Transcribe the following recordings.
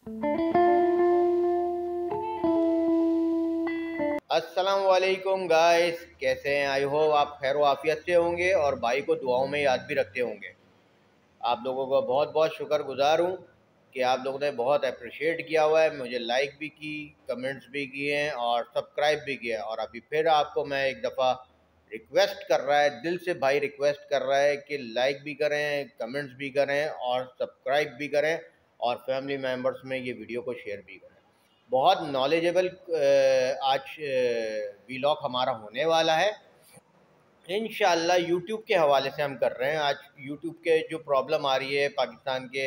अस्सलाम वालेकुम गाइस, कैसे हैं? आई होप आप खैर आफियत से होंगे और भाई को दुआओं में याद भी रखते होंगे। आप लोगों का बहुत बहुत शुक्रगुजार हूँ कि आप लोगों ने बहुत अप्रिशिएट किया हुआ है, मुझे लाइक भी की, कमेंट्स भी किए हैं और सब्सक्राइब भी किया है। और अभी फिर आपको मैं एक दफ़ा रिक्वेस्ट कर रहा है, दिल से भाई रिक्वेस्ट कर रहा है कि लाइक भी करें, कमेंट्स भी करें और सब्सक्राइब भी करें और फैमिली मेम्बर्स में ये वीडियो को शेयर भी करें। बहुत नॉलेजेबल आज वीलॉग हमारा होने वाला है इंशाल्लाह। यूट्यूब के हवाले से हम कर रहे हैं। आज यूट्यूब के जो प्रॉब्लम आ रही है पाकिस्तान के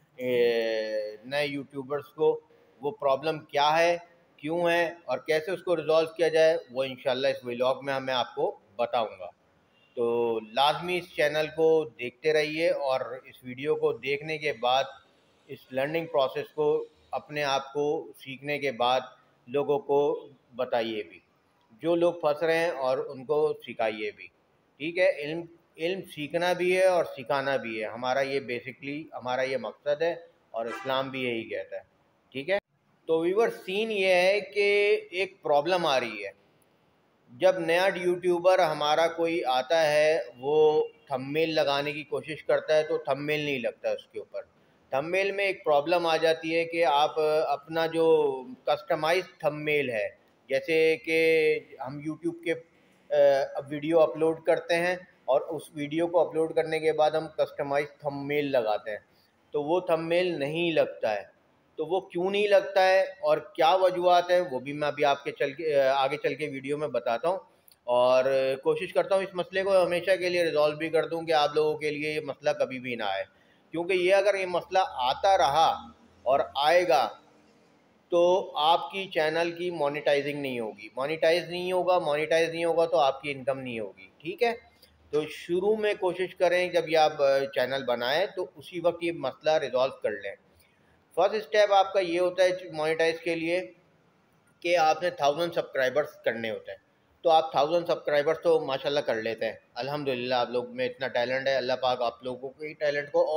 नए यूट्यूबर्स को, वो प्रॉब्लम क्या है, क्यों है और कैसे उसको रिजॉल्व किया जाए, वो इंशाल्लाह इस व्लॉग में मैं आपको बताऊंगा। तो लाजमी इस चैनल को देखते रहिए और इस वीडियो को देखने के बाद इस लर्निंग प्रोसेस को अपने आप को सीखने के बाद लोगों को बताइए भी, जो लोग फंस रहे हैं और उनको सिखाइए भी। ठीक है, इल्म इल्म सीखना भी है और सिखाना भी है, हमारा ये बेसिकली हमारा ये मकसद है और इस्लाम भी यही कहता है। ठीक है, तो व्यूअर सीन ये है कि एक प्रॉब्लम आ रही है। जब नया यूट्यूबर हमारा कोई आता है, वो थंबनेल लगाने की कोशिश करता है तो थंबनेल नहीं लगता है उसके ऊपर। थंबनेल में एक प्रॉब्लम आ जाती है कि आप अपना जो कस्टमाइज थंबनेल है, जैसे कि हम यूट्यूब के वीडियो अपलोड करते हैं और उस वीडियो को अपलोड करने के बाद हम कस्टमाइज थंबनेल लगाते हैं, तो वो थंबनेल नहीं लगता है। तो वो क्यों नहीं लगता है और क्या वजूहत है, वो भी मैं अभी आपके आगे चल के वीडियो में बताता हूँ। और कोशिश करता हूँ इस मसले को हमेशा के लिए रिजॉल्व भी कर दूँ कि आप लोगों के लिए ये मसला कभी भी ना आए। क्योंकि ये अगर ये मसला आता रहा और आएगा तो आपकी चैनल की मोनेटाइजिंग नहीं होगी, मोनेटाइज नहीं होगा तो आपकी इनकम नहीं होगी। ठीक है, तो शुरू में कोशिश करें जब ये आप चैनल बनाएं तो उसी वक्त ये मसला रिजॉल्व कर लें। फर्स्ट स्टेप आपका ये होता है मोनेटाइज के लिए कि आपने 1000 सब्सक्राइबर्स करने होते हैं। तो आप 1000 सब्सक्राइबर्स तो माशाल्लाह कर लेते हैं, अल्हम्दुलिल्लाह। आप लोग में इतना टैलेंट है, अल्लाह पाक आप लोगों के टैलेंट को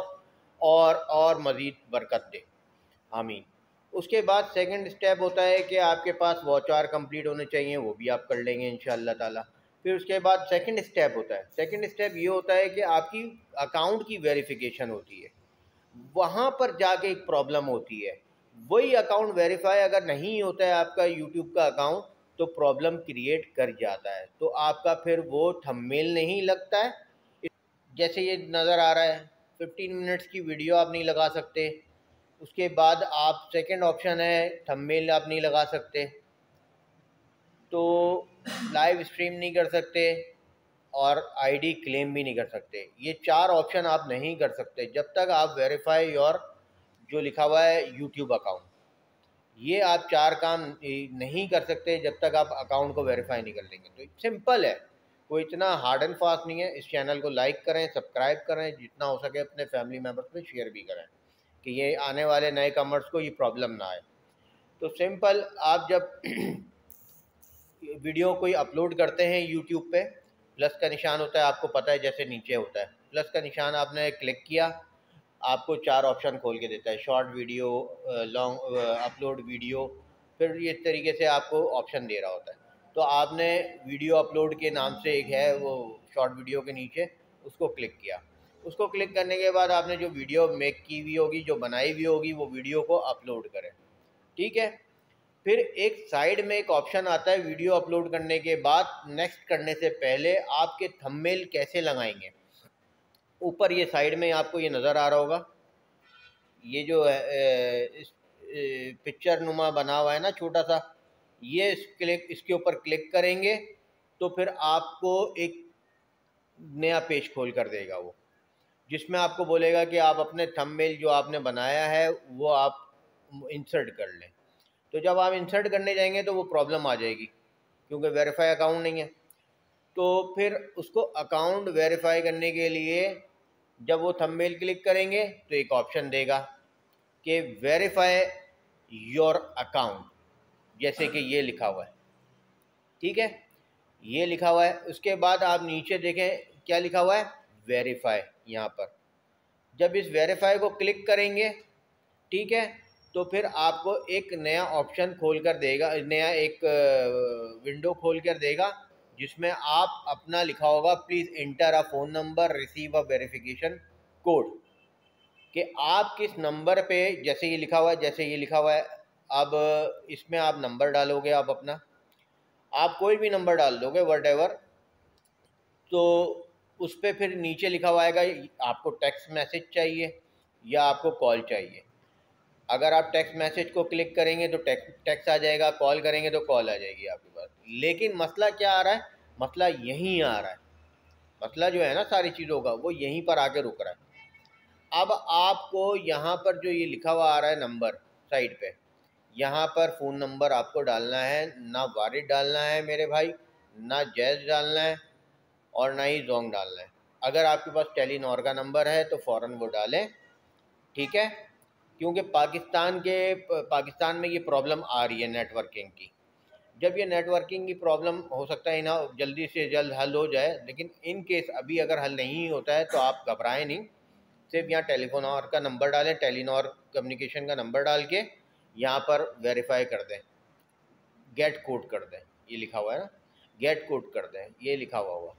और मज़ीद बरकत दे, आमीन। उसके बाद सेकंड स्टेप होता है कि आपके पास वॉच आवर कंप्लीट होने चाहिए, वो भी आप कर लेंगे इंशाअल्लाह ताला। फिर उसके बाद सेकंड स्टेप होता है, सेकंड स्टेप ये होता है कि आपकी अकाउंट की वेरिफिकेशन होती है। वहाँ पर जाके एक प्रॉब्लम होती है, वही अकाउंट वेरीफाई अगर नहीं होता है आपका यूट्यूब का अकाउंट, तो प्रॉब्लम क्रिएट कर जाता है, तो आपका फिर वो थंबनेल नहीं लगता है। जैसे ये नज़र आ रहा है, 15 मिनट्स की वीडियो आप नहीं लगा सकते। उसके बाद आप सेकंड ऑप्शन है थंबनेल आप नहीं लगा सकते, तो लाइव स्ट्रीम नहीं कर सकते और आईडी क्लेम भी नहीं कर सकते। ये चार ऑप्शन आप नहीं कर सकते जब तक आप वेरीफाई योर जो लिखा हुआ है यूट्यूब अकाउंट, ये आप चार काम नहीं कर सकते जब तक आप अकाउंट को वेरीफाई नहीं कर लेंगे। तो सिंपल है, कोई इतना हार्ड एंड फास्ट नहीं है। इस चैनल को लाइक करें, सब्सक्राइब करें, जितना हो सके अपने फैमिली मेम्बर्स में शेयर भी करें कि ये आने वाले नए कमर्स को ये प्रॉब्लम ना आए। तो सिंपल, आप जब वीडियो कोई अपलोड करते हैं यूट्यूब पे, प्लस का निशान होता है, आपको पता है जैसे नीचे होता है प्लस का निशान, आपने क्लिक किया, आपको चार ऑप्शन खोल के देता है, short video, long upload video, फिर ये तरीके से आपको ऑप्शन दे रहा होता है। तो आपने वीडियो अपलोड के नाम से एक है वो शॉर्ट वीडियो के नीचे, उसको क्लिक किया। उसको क्लिक करने के बाद आपने जो वीडियो मेक की हुई होगी, जो बनाई हुई होगी, वो वीडियो को अपलोड करें। ठीक है, फिर एक साइड में एक ऑप्शन आता है वीडियो अपलोड करने के बाद नेक्स्ट करने से पहले आपके थंबनेल कैसे लगाएंगे। ऊपर ये साइड में आपको ये नज़र आ रहा होगा, ये जो है इस पिक्चर नुमा बना हुआ है ना छोटा सा, ये इसके ऊपर क्लिक करेंगे तो फिर आपको एक नया पेज खोल कर देगा वो, जिसमें आपको बोलेगा कि आप अपने थंबनेल जो आपने बनाया है वो आप इंसर्ट कर लें। तो जब आप इंसर्ट करने जाएंगे तो वो प्रॉब्लम आ जाएगी, क्योंकि वेरीफाई अकाउंट नहीं है। तो फिर उसको अकाउंट वेरीफाई करने के लिए जब वो थंबनेल क्लिक करेंगे तो एक ऑप्शन देगा कि वेरीफाई योर अकाउंट, जैसे कि ये लिखा हुआ है। ठीक है, ये लिखा हुआ है। उसके बाद आप नीचे देखें क्या लिखा हुआ है, वेरीफाई। यहाँ पर जब इस वेरीफाई को क्लिक करेंगे, ठीक है, तो फिर आपको एक नया ऑप्शन खोल कर देगा, नया एक विंडो खोल कर देगा, जिसमें आप अपना लिखा होगा please enter a phone number receive a verification code, कि आप किस नंबर पे, जैसे ये लिखा हुआ है, जैसे ये लिखा हुआ है, अब इसमें आप नंबर डालोगे, आप अपना, आप कोई भी नंबर डाल दोगे वट एवर, तो उस पर फिर नीचे लिखा हुआ आएगा आपको टेक्स्ट मैसेज चाहिए या आपको कॉल चाहिए। अगर आप टेक्स्ट मैसेज को क्लिक करेंगे तो टेक्स्ट आ जाएगा, कॉल करेंगे तो कॉल आ जाएगी आपके पास। लेकिन मसला क्या आ रहा है, मसला यहीं आ रहा है, मसला जो है ना सारी चीज़ों का, वो यहीं पर आके रुक रहा है। अब आपको यहाँ पर जो ये लिखा हुआ आ रहा है नंबर साइड पे, यहाँ पर फ़ोन नंबर आपको डालना है, ना वारिद डालना है मेरे भाई, ना जैज़ डालना है, और ना ही जोंग डालना है। अगर आपके पास टेलीनॉर का नंबर है तो फ़ौरन वो डालें, ठीक है, क्योंकि पाकिस्तान में ये प्रॉब्लम आ रही है नेटवर्किंग की। जब ये नेटवर्किंग की प्रॉब्लम हो सकता है ना जल्दी से जल्द हल हो जाए, लेकिन इन केस अभी अगर हल नहीं होता है तो आप घबराएं नहीं, सिर्फ यहाँ टेलीफोनॉर का नंबर डालें, टेलीनॉर कम्युनिकेशन का नंबर डाल के यहाँ पर वेरीफाई कर दें, गेट कोड कर दें, ये लिखा हुआ है ना, गेट कोड कर दें, ये लिखा हुआ होगा,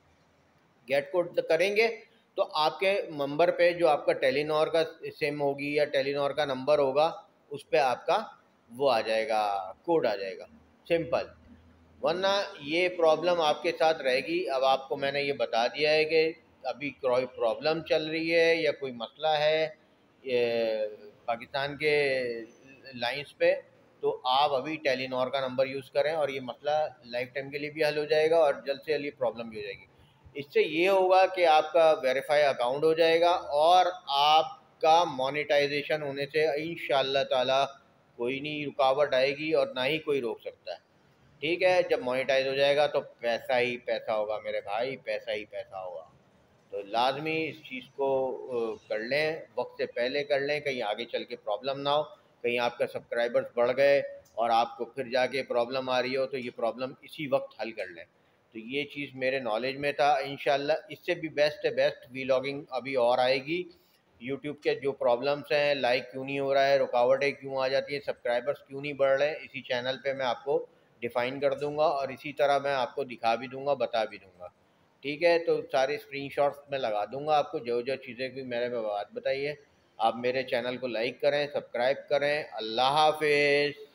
गेट कोड करेंगे तो आपके नंबर पे जो आपका टेलीनॉर का सिम होगी या टेलीनॉर का नंबर होगा, उस पर आपका वो आ जाएगा, कोड आ जाएगा, सिंपल। वरना ये प्रॉब्लम आपके साथ रहेगी। अब आपको मैंने ये बता दिया है कि अभी कोई प्रॉब्लम चल रही है या कोई मसला है ये पाकिस्तान के लाइंस पे, तो आप अभी टेलीनॉर का नंबर यूज़ करें और ये मसला लाइफ टाइम के लिए भी हल हो जाएगा और जल्द से जल्द ये प्रॉब्लम भी हो जाएगी। इससे ये होगा कि आपका वेरीफाई अकाउंट हो जाएगा और आपका मोनेटाइजेशन होने से इंशाअल्लाह ताला कोई नहीं रुकावट आएगी और ना ही कोई रोक सकता है। ठीक है, जब मोनेटाइज हो जाएगा तो पैसा ही पैसा होगा मेरे भाई, पैसा ही पैसा होगा। तो लाजमी इस चीज़ को कर लें, वक्त से पहले कर लें, कहीं आगे चल के प्रॉब्लम ना हो, कहीं आपका सब्सक्राइबर्स बढ़ गए और आपको फिर जाके प्रॉब्लम आ रही हो, तो ये प्रॉब्लम इसी वक्त हल कर लें। तो ये चीज़ मेरे नॉलेज में था। इंशाल्लाह इससे भी बेस्ट वीलॉगिंग अभी और आएगी। यूट्यूब के जो प्रॉब्लम्स हैं, लाइक क्यों नहीं हो रहा है, रुकावटें क्यों आ जाती हैं, सब्सक्राइबर्स क्यों नहीं बढ़ रहे हैं, इसी चैनल पे मैं आपको डिफ़ाइन कर दूंगा और इसी तरह मैं आपको दिखा भी दूंगा, बता भी दूंगा। ठीक है, तो सारे स्क्रीनशॉट्स मैं लगा दूंगा आपको, जो जो चीज़ें की मैंने बात बताई है। आप मेरे चैनल को लाइक करें, सब्सक्राइब करें। अल्लाह हाफिज़।